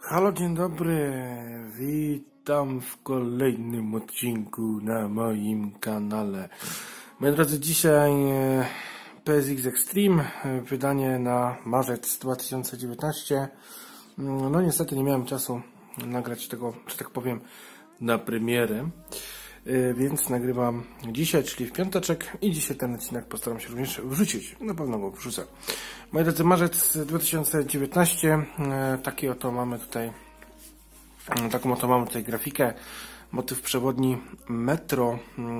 Halo, dzień dobry. Witam w kolejnym odcinku na moim kanale. Moi drodzy, dzisiaj PSX Extreme, wydanie na marzec 2019. No niestety nie miałem czasu nagrać tego, że tak powiem, na premierę. Więc nagrywam dzisiaj, czyli w piąteczek, i dzisiaj ten odcinek postaram się również wrzucić. Na pewno go wrzucę. Moi drodzy, marzec 2019, taką oto mamy tutaj grafikę, motyw przewodni Metro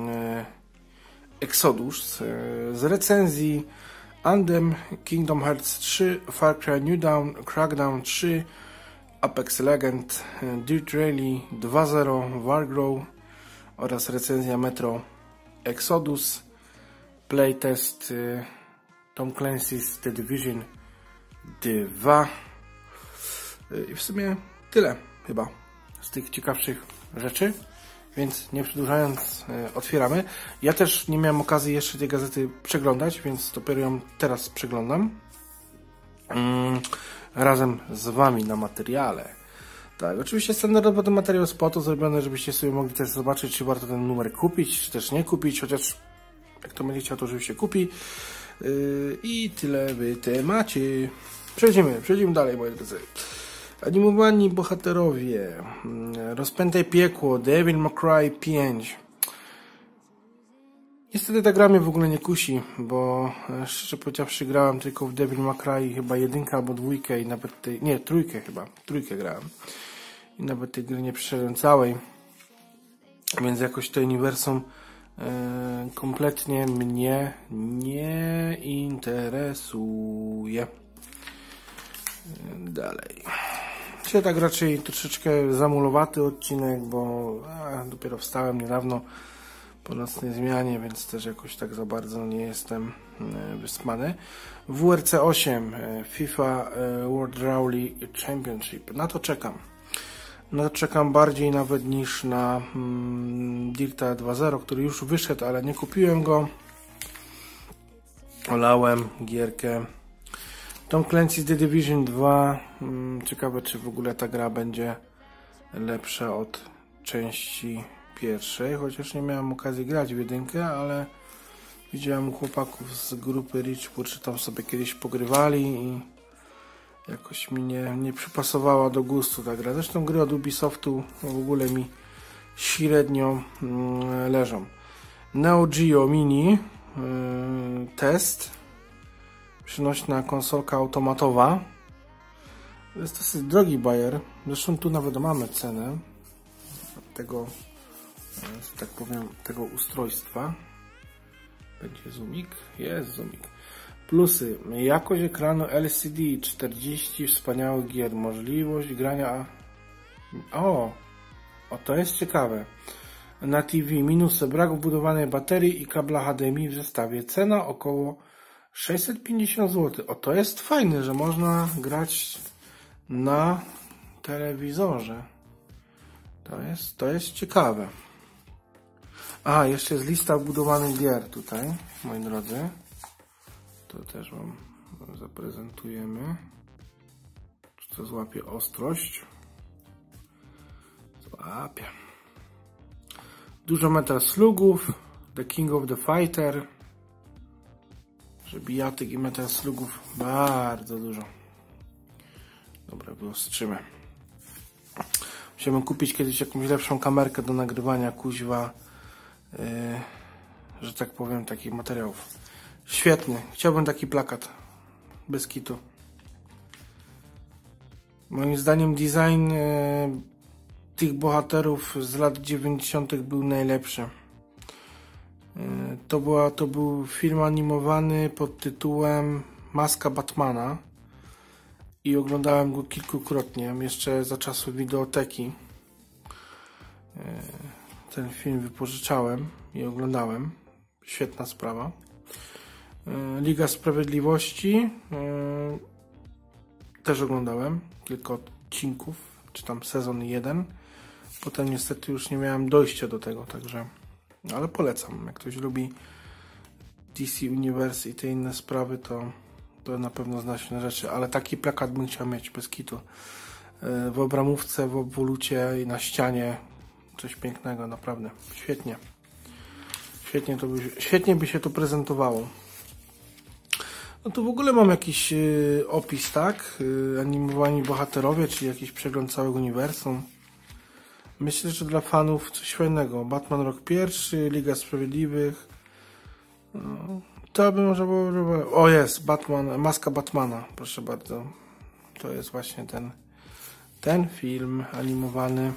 Exodus z recenzji Anthem, Kingdom Hearts 3, Far Cry New Dawn, Crackdown 3, Apex Legends, Dirt Rally 2.0, Wargrow oraz recenzja Metro Exodus, playtest Tom Clancy's The Division 2 i w sumie tyle chyba z tych ciekawszych rzeczy, więc nie przedłużając, otwieramy. Ja też nie miałem okazji jeszcze tej gazety przeglądać, więc dopiero ją teraz przeglądam razem z Wami na materiale. Tak, oczywiście standardowo ten materiał jest po to zrobiony, żebyście sobie mogli też zobaczyć, czy warto ten numer kupić, czy też nie kupić, chociaż jak to będzie chciał, to oczywiście kupi. I tyle w temacie. Przejdźmy dalej, moi drodzy. Animowani bohaterowie. Rozpętaj piekło. Devil May Cry 5. Niestety ta gra mnie w ogóle nie kusi, bo szczerze powiedziawszy grałem tylko w Devil May Cry chyba 1 albo 2 i nawet trójkę chyba. Trójkę grałem. I nawet tej gry nie przeszedłem całej. Więc jakoś to uniwersum kompletnie mnie nie interesuje. Dalej. Dzisiaj tak raczej troszeczkę zamulowaty odcinek, bo dopiero wstałem niedawno po nocnej zmianie, więc też jakoś tak za bardzo nie jestem wyspany. WRC 8 FIFA World Rally Championship. Na to czekam. No, czekam bardziej nawet niż na Dirta 2.0, który już wyszedł, ale nie kupiłem go. Olałem gierkę. Tom Clancy's The Division 2. Ciekawe, czy w ogóle ta gra będzie lepsza od części pierwszej, chociaż nie miałem okazji grać w jedynkę, ale widziałem chłopaków z grupy Richwood, że tam sobie kiedyś pogrywali i jakoś mi nie przypasowała do gustu ta gra. Zresztą gry od Ubisoftu w ogóle mi średnio leżą. Neo Geo Mini test. Przynośna konsolka automatowa. To jest dosyć drogi bajer. Zresztą tu nawet mamy cenę tego, że tak powiem, tego ustrojstwa. Będzie zoomik? Jest zoomik. Plusy. Jakość ekranu LCD 40 wspaniałych gier. Możliwość grania... O, to jest ciekawe. Na TV. Minusy. Brak wbudowanej baterii i kabla HDMI w zestawie. Cena około 650 zł. O, to jest fajne, że można grać na telewizorze. To jest ciekawe. A, jeszcze jest lista wbudowanych gier tutaj, moi drodzy. To też Wam zaprezentujemy. Czy to złapie ostrość? Złapie. Dużo Metal Slugów. The King of the Fighter. Bijatyk i Metal Slugów bardzo dużo. Dobra, wyostrzymy. Musimy kupić kiedyś jakąś lepszą kamerkę do nagrywania kuźwa, że tak powiem, takich materiałów. Świetnie. Chciałbym taki plakat. Bez kitu. Moim zdaniem design tych bohaterów z lat 90. był najlepszy. To był film animowany pod tytułem Maska Batmana i oglądałem go kilkukrotnie, jeszcze za czasów wideoteki. Ten film wypożyczałem i oglądałem. Świetna sprawa. Liga Sprawiedliwości też oglądałem, kilka odcinków, czy tam sezon 1. Potem niestety już nie miałem dojścia do tego, także, ale polecam. Jak ktoś lubi DC Universe i te inne sprawy, to na pewno zna się na rzeczy, ale taki plakat bym chciał mieć bez kitu. w obramówce, w obwolucie i na ścianie. Coś pięknego, naprawdę. Świetnie. Świetnie by się to prezentowało. No tu w ogóle mam jakiś opis, tak? Animowani bohaterowie, czyli jakiś przegląd całego uniwersum. Myślę, że dla fanów coś fajnego. Batman rok pierwszy, Liga Sprawiedliwych. No, to by może było... O, jest! Batman, Maska Batmana. Proszę bardzo. To jest właśnie ten film animowany.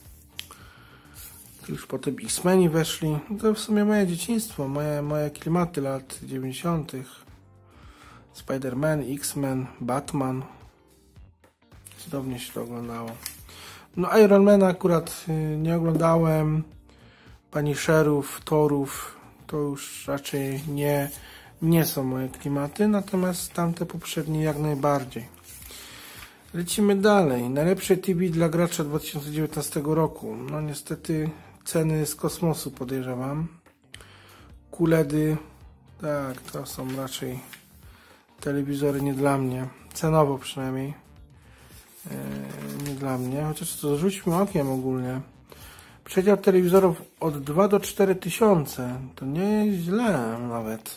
Już potem X-Meni weszli. To w sumie moje dzieciństwo, moje klimaty lat 90. Spider-Man, X-Men, Batman. Cudownie się to oglądało. No Ironmana akurat nie oglądałem. Punisherów, Thorów to już raczej nie są moje klimaty, natomiast tamte poprzednie jak najbardziej. Lecimy dalej. Najlepsze TV dla gracza 2019 roku. No niestety ceny z kosmosu podejrzewam. QLEDy, tak, to są raczej telewizory nie dla mnie. Cenowo przynajmniej. Nie dla mnie, chociaż to rzućmy okiem ogólnie. Przedział telewizorów od 2 do 4 tysiące. To nie jest źle nawet.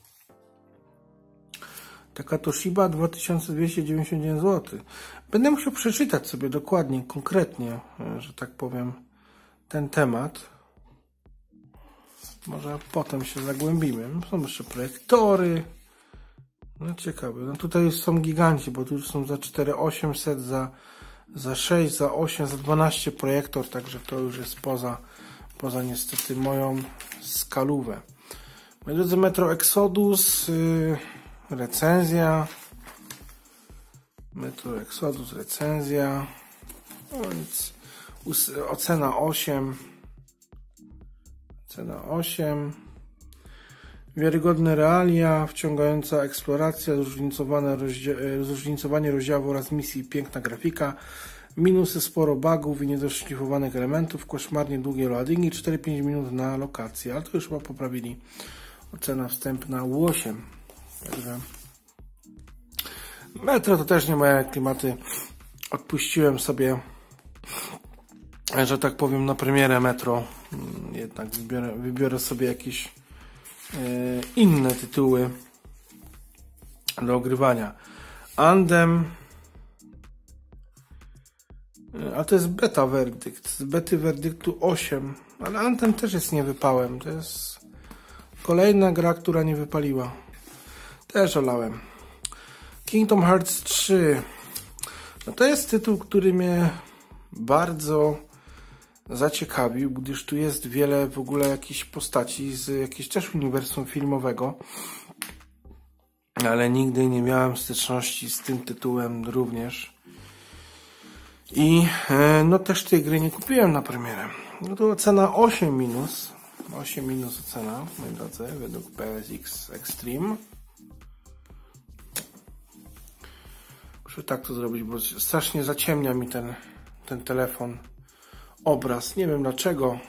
Taka Toshiba 2299 zł. Będę musiał przeczytać sobie dokładnie, konkretnie, że tak powiem, ten temat. Może potem się zagłębimy. Są jeszcze projektory. No ciekawe. No tutaj są giganci, bo tu już są za 4800, za 6, za 8, za 12 projektor, także to już jest poza niestety moją skalówę. Moi drodzy, Metro Exodus, recenzja. Metro Exodus, recenzja. No nic. Ocena 8. Cena 8. Wiarygodne realia, wciągająca eksploracja, zróżnicowanie rozdziału oraz misji, piękna grafika, minusy, sporo bugów i niedoszlifowanych elementów, koszmarnie długie loadingi, 4-5 minut na lokację, ale to już chyba poprawili. Ocena wstępna 8. Także Metro to też nie moje klimaty. Odpuściłem sobie, że tak powiem, na premierę Metro. Jednak wybiorę sobie jakieś inne tytuły do ogrywania. Andem, a to jest beta werdykt. Z bety werdyktu 8, ale Anthem też jest niewypałem. To jest kolejna gra, która nie wypaliła. Też olałem. Kingdom Hearts 3. No to jest tytuł, który mnie bardzo zaciekawił, gdyż tu jest wiele w ogóle jakichś postaci z jakiegoś też uniwersum filmowego, ale nigdy nie miałem styczności z tym tytułem również i no też tej gry nie kupiłem na premierę. No to ocena 8 minus. 8 minus ocena, moi drodzy, według PSX Extreme. Muszę tak to zrobić, bo strasznie zaciemnia mi ten telefon obraz. Nie wiem dlaczego.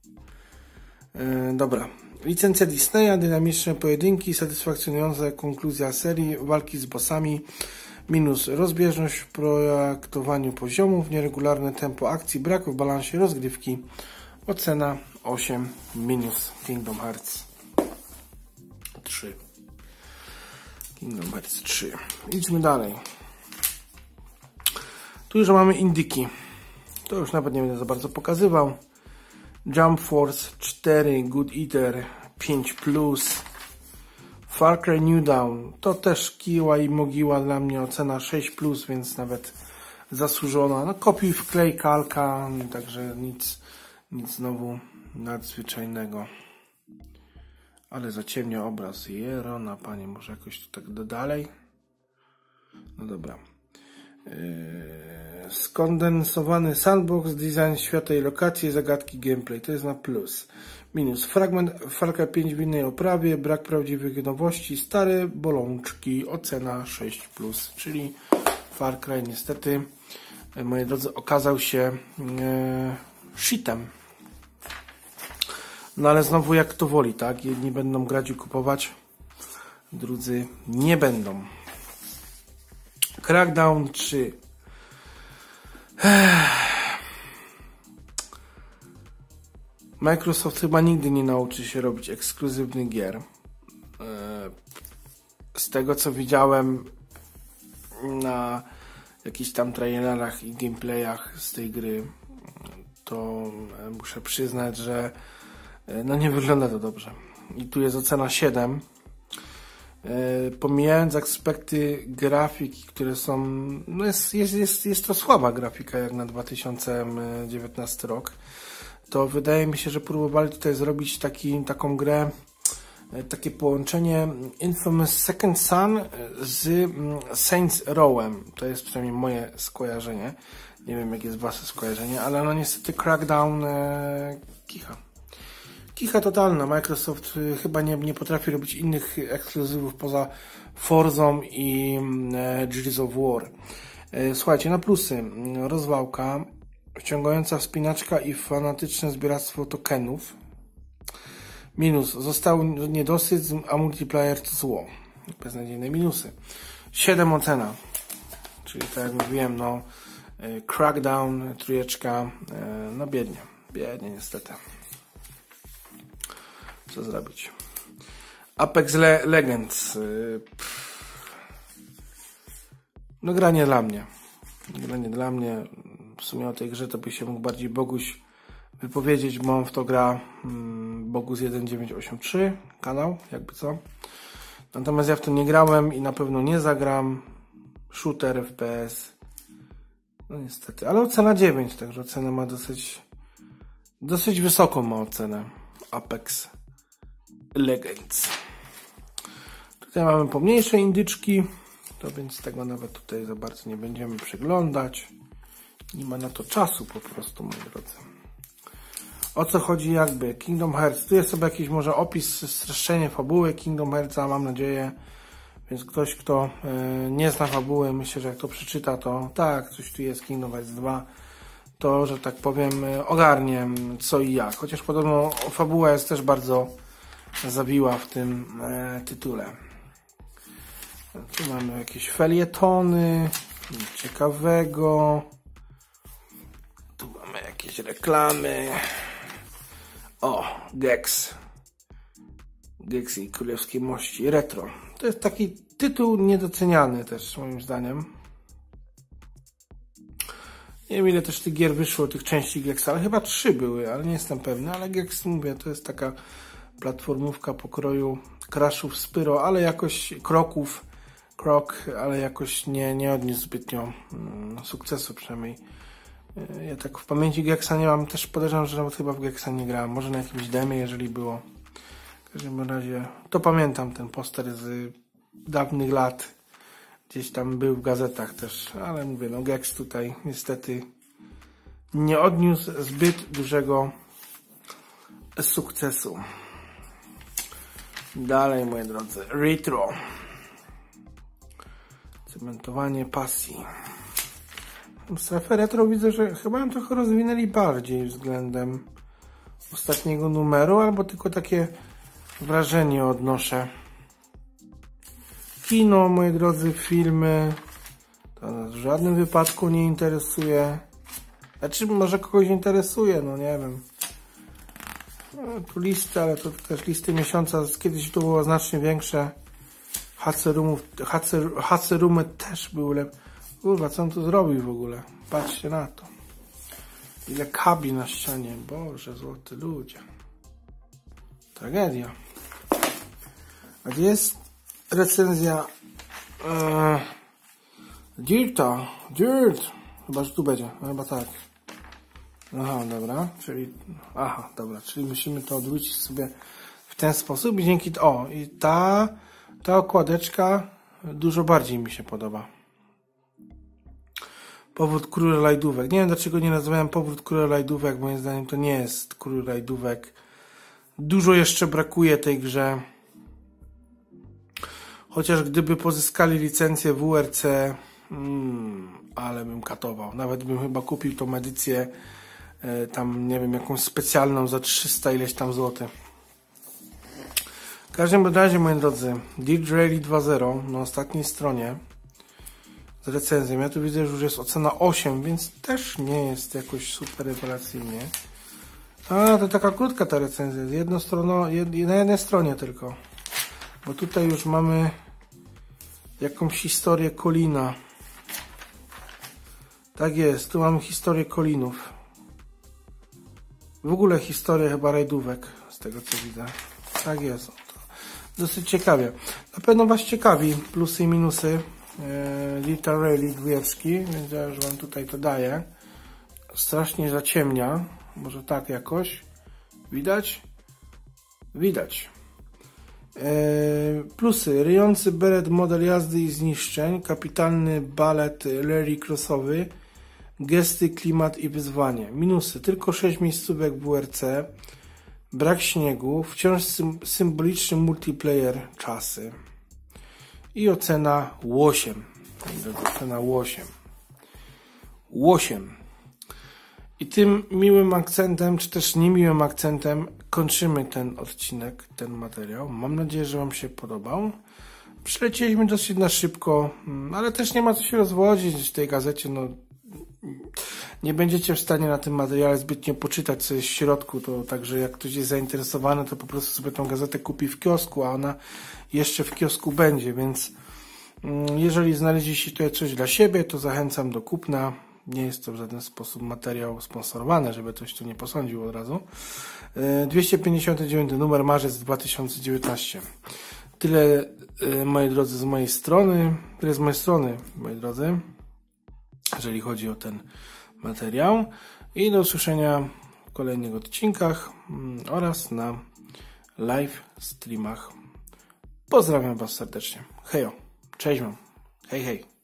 Dobra. Licencja Disneya, dynamiczne pojedynki, satysfakcjonująca konkluzja serii, walki z bossami, minus rozbieżność w projektowaniu poziomów, nieregularne tempo akcji, brak w balansie rozgrywki. Ocena 8 minus. Kingdom Hearts 3. Kingdom Hearts 3. Idźmy dalej. Tu już mamy indyki. To już nawet nie będę za bardzo pokazywał. Jump Force 4, Good Eater 5+, Far Cry New Dawn. To też kiła i mogiła dla mnie, ocena 6+, więc nawet zasłużona. No kopiuj wklej kalka, także nic znowu nadzwyczajnego. Ale zaciemnia obraz. Jerona, panie, może jakoś tu tak dalej? No dobra. Skondensowany sandbox, design świata i lokacji, zagadki, gameplay. To jest na plus. Minus. Fragment Far Cry 5 w innej oprawie, brak prawdziwych nowości, stare bolączki, ocena 6+. Czyli Far Cry niestety, moi drodzy, okazał się shitem. No ale znowu jak to woli, tak? Jedni będą grać i kupować, drudzy nie będą. Crackdown 3. Microsoft chyba nigdy nie nauczy się robić ekskluzywnych gier. Z tego co widziałem na jakichś tam trailerach i gameplayach z tej gry, to muszę przyznać, że no nie wygląda to dobrze. I tu jest ocena 7. Pomijając aspekty grafiki, które są, no jest to słaba grafika jak na 2019 rok, to wydaje mi się, że próbowali tutaj zrobić taką grę, takie połączenie Infamous Second Son z Saints Row'em. To jest przynajmniej moje skojarzenie. Nie wiem, jakie jest wasze skojarzenie, ale no niestety Crackdown kicha. Kicha totalna. Microsoft chyba nie potrafi robić innych ekskluzywów poza Forzą i Gears of War. Słuchajcie, na plusy. Rozwałka, wciągająca wspinaczka i fanatyczne zbieractwo tokenów. Minus. Został niedosyt, a multiplayer to zło. Beznadziejne minusy. 7 ocena. Czyli tak jak mówiłem, no Crackdown, trójeczka, no biednie. Biednie niestety. Co zrobić? Apex Legends. No gra nie dla mnie. Gra nie dla mnie. W sumie o tej grze to by się mógł bardziej Boguś wypowiedzieć, bo on w to gra Bogus 1983 kanał, jakby co. Natomiast ja w to nie grałem i na pewno nie zagram. Shooter, FPS. No niestety, ale ocena 9, także ocenę ma dosyć wysoką ma ocenę Apex Legends. Tutaj mamy pomniejsze indyczki, to więc tego nawet tutaj za bardzo nie będziemy przeglądać. Nie ma na to czasu po prostu, moi drodzy. O co chodzi jakby? Kingdom Hearts. Tu jest sobie jakiś może opis, streszczenie fabuły Kingdom Heartsa, mam nadzieję. Więc ktoś, kto nie zna fabuły, myślę, że jak to przeczyta, to tak, coś tu jest Kingdom Hearts 2, to, że tak powiem, ogarnie co i jak. Chociaż podobno fabuła jest też bardzo zawiła w tym tytule. Tu mamy jakieś felietony, ciekawego. Tu mamy jakieś reklamy. O, Gex i Królewskie Mości Retro. To jest taki tytuł niedoceniany też, moim zdaniem. Nie wiem, ile też tych gier wyszło, tych części Gexa, ale chyba 3 były, ale nie jestem pewny. Ale Gex, mówię, to jest taka platformówka pokroju Crashów, Spyro, ale jakoś Krok, ale jakoś nie odniósł zbytnio sukcesu, przynajmniej. Ja tak w pamięci Gexa nie mam, też podejrzewam, że nawet chyba w Gexa nie grałem. Może na jakimś demie, jeżeli było. W każdym razie, to pamiętam ten poster z dawnych lat. Gdzieś tam był w gazetach też, ale mówię, no Gex tutaj niestety nie odniósł zbyt dużego sukcesu. Dalej, moi drodzy, retro. Cementowanie pasji. Strefę retro widzę, że chyba ją trochę rozwinęli bardziej względem ostatniego numeru, albo tylko takie wrażenie odnoszę. Kino, moi drodzy, filmy, to nas w żadnym wypadku nie interesuje. Znaczy, może kogoś interesuje, no nie wiem. No, tu listy, ale to też listy miesiąca, kiedyś to było znacznie większe. HC-roomy też były lepsze. Kurwa, co on tu zrobił w ogóle? Patrzcie na to. Ile kabli na ścianie. Boże, złoty ludzie. Tragedia. A gdzie jest recenzja Dirt. Chyba, że tu będzie. No, chyba tak. Aha, dobra. Czyli musimy to odwrócić sobie w ten sposób. I dzięki... i ta okładeczka dużo bardziej mi się podoba. Powrót Króla Rajdówek. Nie wiem, dlaczego nie nazywałem Powrót Króla Rajdówek. Moim zdaniem to nie jest Król Rajdówek. Dużo jeszcze brakuje tej grze. Chociaż gdyby pozyskali licencję WRC, ale bym katował. Nawet bym chyba kupił tą edycję tam, nie wiem, jakąś specjalną za 300 ileś tam złotych. W każdym razie, moi drodzy, Dirt Rally 2.0 na ostatniej stronie recenzją. Ja tu widzę, że już jest ocena 8, więc też nie jest jakoś super rewelacyjnie. A, to taka krótka ta recenzja, na jednej stronie tylko. Bo tutaj już mamy jakąś historię Kolina. Tak jest, tu mamy historię Kolinów. W ogóle historię chyba rajdówek, z tego co widzę. Tak jest. Dosyć ciekawie. Na pewno Was ciekawi plusy i minusy Little Rally 2, więc ja już Wam tutaj to daję. Strasznie zaciemnia. Może tak jakoś. Widać? Widać. Plusy. Ryjący beret, model jazdy i zniszczeń. Kapitalny balet rally crossowy. Gesty, klimat i wyzwanie. Minusy. Tylko 6 miejscówek w WRC. Brak śniegu. Wciąż symboliczny multiplayer czasy. I ocena 8. Ocena 8. 8. I tym miłym akcentem, czy też niemiłym akcentem kończymy ten odcinek, ten materiał. Mam nadzieję, że Wam się podobał. Przelecieliśmy dosyć na szybko, ale też nie ma co się rozwodzić w tej gazecie. No, nie będziecie w stanie na tym materiale zbytnio poczytać, co jest w środku. To także jak ktoś jest zainteresowany, to po prostu sobie tą gazetę kupi w kiosku, a ona jeszcze w kiosku będzie, więc jeżeli znaleźliście tutaj coś dla siebie, to zachęcam do kupna. Nie jest to w żaden sposób materiał sponsorowany, żeby ktoś tu nie posądził od razu. 259 numer, marzec 2019. Tyle, moi drodzy, z mojej strony. Tyle z mojej strony, moi drodzy, jeżeli chodzi o ten materiał. I do usłyszenia w kolejnych odcinkach oraz na live streamach. Pozdrawiam Was serdecznie. Hejo. Cześć Wam. Hej, hej.